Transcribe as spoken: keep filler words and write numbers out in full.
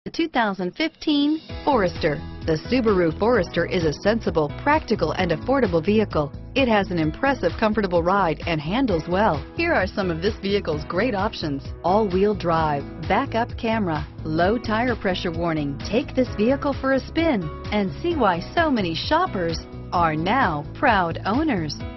The two thousand fifteen Forester. The Subaru Forester is a sensible, practical, and affordable vehicle. It has an impressive, comfortable ride and handles well. Here are some of this vehicle's great options: all-wheel drive, backup camera, low tire pressure warning. Take this vehicle for a spin and see why so many shoppers are now proud owners.